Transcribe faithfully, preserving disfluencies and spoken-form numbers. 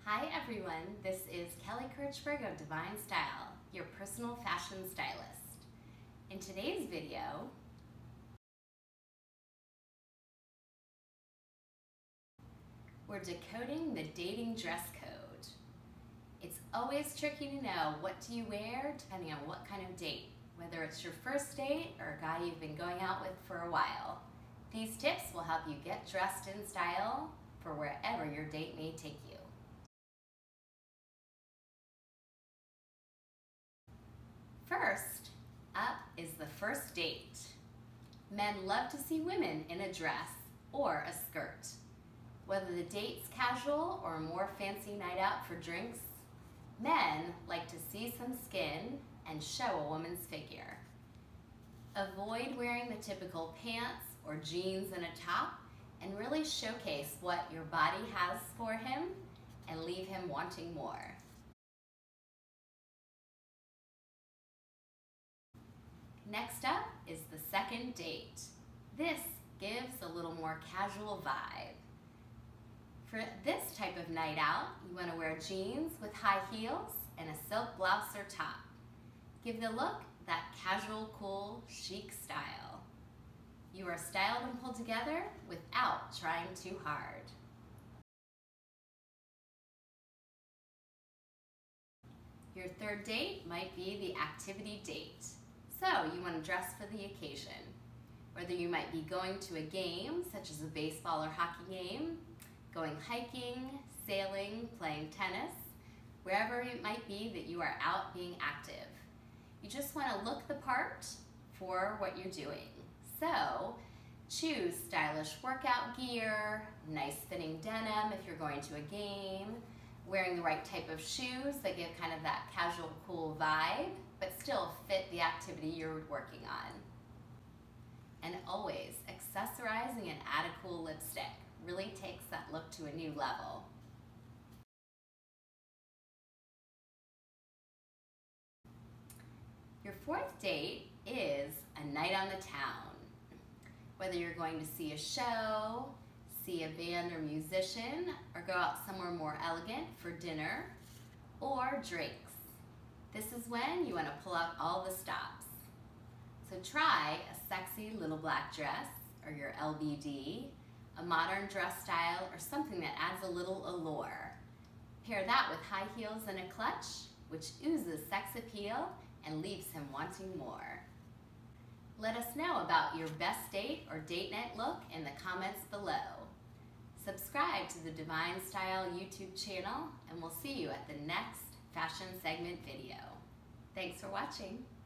Hi everyone, this is Kelly Kirchberg of Divine Style, your personal fashion stylist. In today's video, we're decoding the dating dress code. It's always tricky to know what do you wear depending on what kind of date, whether it's your first date or a guy you've been going out with for a while. These tips will help you get dressed in style for wherever your date may take you. First up is the first date. Men love to see women in a dress or a skirt. Whether the date's casual or a more fancy night out for drinks, men like to see some skin and show a woman's figure. Avoid wearing the typical pants or jeans and a top, and really showcase what your body has for him and leave him wanting more. Next up is the second date. This gives a little more casual vibe. For this type of night out, you want to wear jeans with high heels and a silk blouse or top. Give the look that casual, cool, chic style. You are styled and pulled together without trying too hard. Your third date might be the activity date. So you want to dress for the occasion. Whether you might be going to a game, such as a baseball or hockey game, going hiking, sailing, playing tennis, wherever it might be that you are out being active. You just want to look the part for what you're doing. So choose stylish workout gear, nice fitting denim if you're going to a game, wearing the right type of shoes that give kind of that casual, cool vibe, but still fit the activity you're working on. And always, accessorizing and add a cool lipstick really takes that look to a new level. Your fourth date is a night on the town. Whether you're going to see a show, see a band or musician, or go out somewhere more elegant for dinner or drinks. This is when you want to pull out all the stops. So try a sexy little black dress or your L B D, a modern dress style, or something that adds a little allure. Pair that with high heels and a clutch, which oozes sex appeal and leaves him wanting more. Let us know about your best date or date night look in the comments below. Subscribe to the Divine Style YouTube channel, and we'll see you at the next fashion segment video. Thanks for watching.